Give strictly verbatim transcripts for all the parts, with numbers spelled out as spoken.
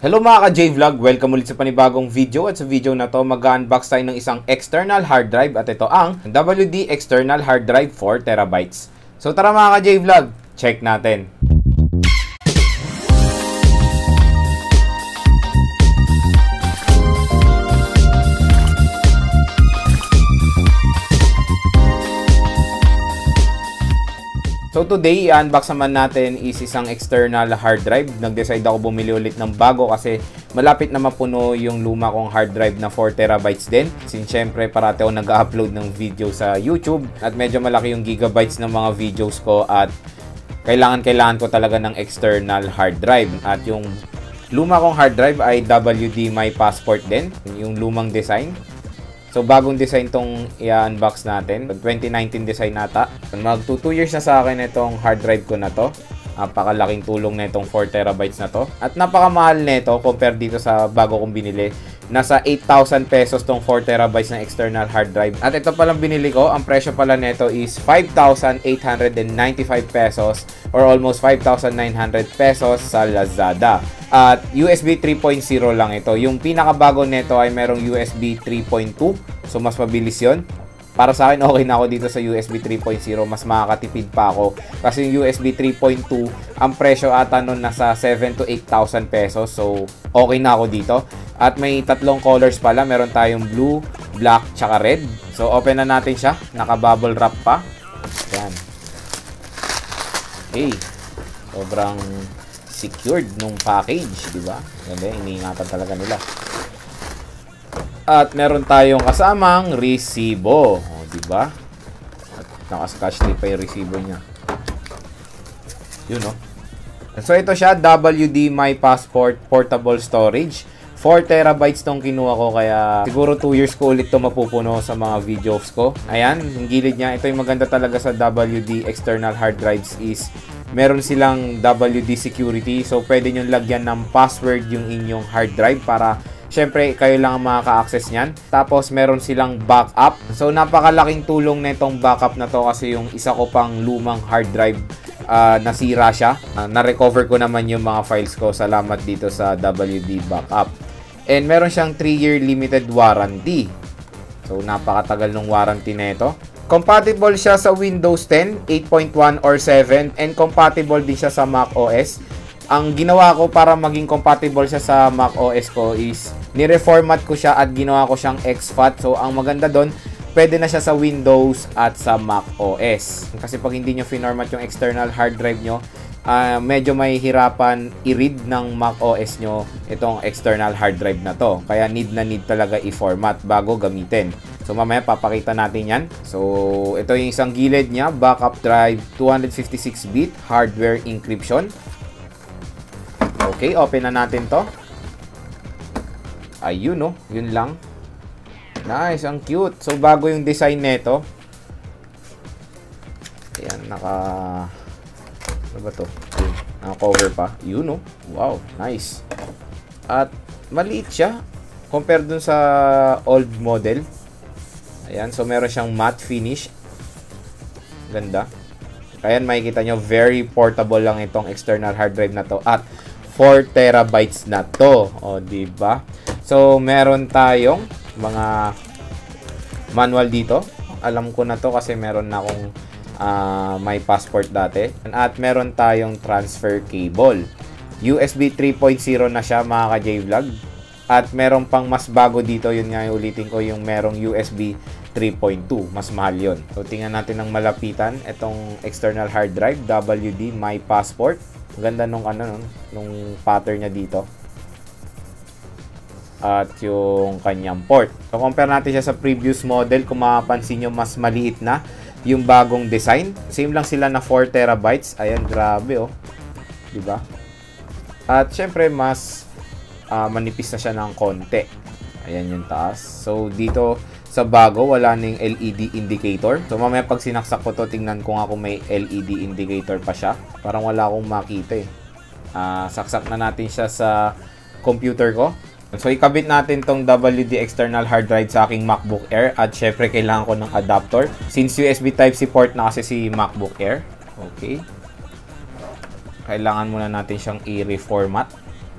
Hello mga ka-J-Vlog! Welcome ulit sa panibagong video at sa video na to mag-unbox tayo ng isang external hard drive at ito ang W D external hard drive four terabytes. So tara mga ka-J-Vlog, check natin! So today, i-unbox naman natin is isang external hard drive. Nag-decide ako bumili ulit ng bago kasi malapit na mapuno yung luma kong hard drive na four terabytes din. Since syempre parati ako nag-upload ng video sa YouTube at medyo malaki yung gigabytes ng mga videos ko at kailangan-kailangan ko talaga ng external hard drive. At yung luma kong hard drive ay W D My Passport din, yung lumang design. So, bagong design tong i-unbox natin. twenty nineteen design nata. Mag two years na sa akin itong hard drive ko na to. Napakalaking tulong na itong four terabytes na to. At napakamahal na ito compare dito sa bago kong binili. Nasa eight thousand pesos tong four terabytes na external hard drive. At ito palang binili ko, ang presyo pala nito is five thousand eight hundred ninety-five pesos or almost five thousand nine hundred pesos sa Lazada. At U S B three point oh lang ito. Yung pinakabago nito ay merong U S B three point two. So, mas mabilis yun. Para sa akin, okay na ako dito sa U S B three point oh. Mas makakatipid pa ako. Kasi yung U S B three point two, ang presyo ata nun nasa seven to eight thousand pesos. So, okay na ako dito. At may tatlong colors pala. Meron tayong blue, black, tsaka red. So, open na natin siya. Naka-bubble wrap pa. Ayan. Okay. Sobrang secured nung package, di ba? Ganda, iniingatan talaga nila. At meron tayong kasamang resibo, oh, di ba? At naka-scotch tape pa yung resibo niya. Yun, oh. So ito siya, W D My Passport Portable Storage. four terabytes tong kinuha ko, kaya siguro two years ko ulit to mapupuno sa mga videos ko. Ayan, yung gilid niya. Ito yung maganda talaga sa W D external hard drives is meron silang W D security. So, pwede nyo lagyan ng password yung inyong hard drive para syempre kayo lang ang makaka-access nyan. Tapos, meron silang backup. So, napakalaking tulong na itong backup na to kasi yung isa ko pang lumang hard drive uh, nasira siya. Uh, na-recover ko naman yung mga files ko. Salamat dito sa W D Backup. And meron siyang three year limited warranty. So, napakatagal ng warranty na ito. Compatible siya sa Windows ten, eight point one or seven, and compatible din siya sa Mac O S. Ang ginawa ko para maging compatible siya sa Mac O S ko is ni-reformat ko siya at ginawa ko siyang exFAT. So, ang maganda doon, pwede na siya sa Windows at sa Mac O S. Kasi pag hindi nyo finormat yung external hard drive nyo, uh, medyo may hirapan i-read ng Mac O S nyo itong external hard drive na to. Kaya need na need talaga i-format bago gamitin. So, mamaya papakita natin yan. So, ito yung isang gilid niya. Backup drive, two fifty-six bit, hardware encryption. Okay, open na natin to. Ayun, no? Yun lang. Nice, ang cute. So, bago yung design nito. Ayan, naka... Ano ba to? Naka-cover pa. Yun, no? Wow, nice. At, maliit siya. Compare dun sa old model. Ayan, so meron siyang matte finish. Ganda. Ayan, makikita nyo, very portable lang itong external hard drive na to. At four terabytes na to. O, diba? So, meron tayong mga manual dito. Alam ko na to kasi meron na akong uh, My Passport dati. At meron tayong transfer cable. U S B three point oh na siya, mga ka-J-Vlog. At meron pang mas bago dito, yun nga yung ulitin ko, yung merong U S B three point two. Mas mahal yun. So, tingnan natin ng malapitan. Itong external hard drive, W D My Passport. Ganda nung, ano, nung pattern niya dito. At yung kanyang port. So, compare natin siya sa previous model. Kung mapapansin nyo, mas maliit na yung bagong design. Same lang sila na four terabytes. Ayan, grabe, oh. Diba? At, syempre, mas Uh, manipis na siya ng konti. Ayan yung taas. So, dito sa bago, wala ning L E D indicator. So, mamaya pag sinaksak ko to, tingnan ko nga kung may L E D indicator pa siya. Parang wala akong makita eh. Uh, saksak na natin siya sa computer ko. So, ikabit natin tong W D external hard drive sa aking MacBook Air. At syempre, kailangan ko ng adapter. Since U S B Type-C port na kasi si MacBook Air. Okay. Kailangan muna natin siyang i-reformat.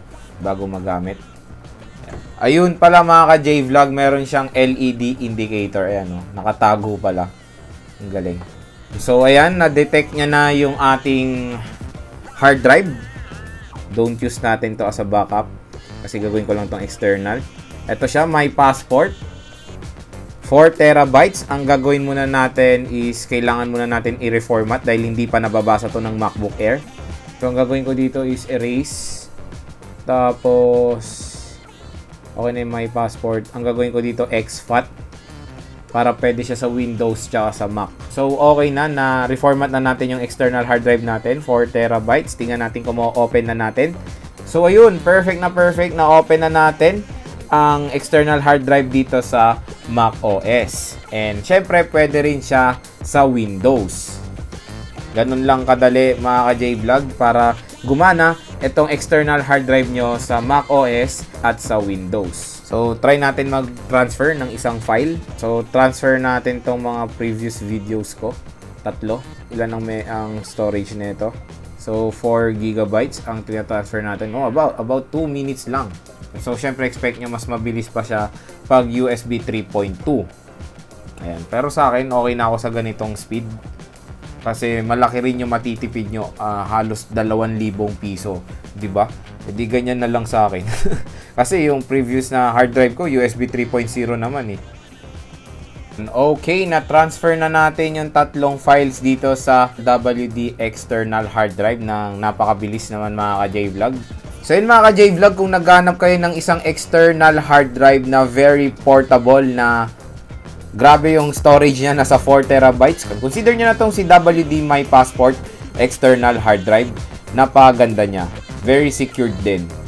bago magamit. Ayun pala mga ka-J-Vlog, meron siyang L E D indicator. Ayan, oh, nakatago pala. Ang galing. So, ayan, na-detect niya na yung ating hard drive. Don't use natin to as a backup kasi gagawin ko lang tong external. Ito siya, my passport. four terabytes. Ang gagawin muna natin is kailangan muna natin i-reformat dahil hindi pa nababasa to ng MacBook Air. So, ang gagawin ko dito is erase. Tapos, okay na yung my passport. Ang gagawin ko dito, exFAT. Para pwede siya sa Windows tsaka sa Mac. So, okay na. Na-reformat na natin yung external hard drive natin. four terabytes. Tingnan natin kung ma-open na natin. So, ayun. Perfect na perfect. Na-open na natin ang external hard drive dito sa Mac O S. And, syempre, pwede rin siya sa Windows. Ganun lang kadali, mga ka-J-Vlog, para gumana itong external hard drive nyo sa Mac O S at sa Windows. So, try natin mag-transfer ng isang file. So, transfer natin tong mga previous videos ko. Tatlo. Ilan ang, may, ang storage nito? So, four gigabytes ang tina-transfer natin. Oh, about, about two minutes lang. So, syempre, expect nyo mas mabilis pa siya pag U S B three point two. Ayan. Pero sa akin, okay na ako sa ganitong speed. Kasi malaki rin yung matitipid nyo. Uh, halos dalawang libong piso. Diba? Hindi ganyan na lang sa akin. Kasi yung previous na hard drive ko, U S B three point oh naman eh. Okay, na-transfer na natin yung tatlong files dito sa W D external hard drive ng napakabilis naman mga ka-J-Vlog. So yun mga ka-J-Vlog, kung naghanap kayo ng isang external hard drive na very portable na grabe yung storage niya, nasa four terabytes, consider nyo na itong si W D My Passport external hard drive. Napaganda niya. Very secured din.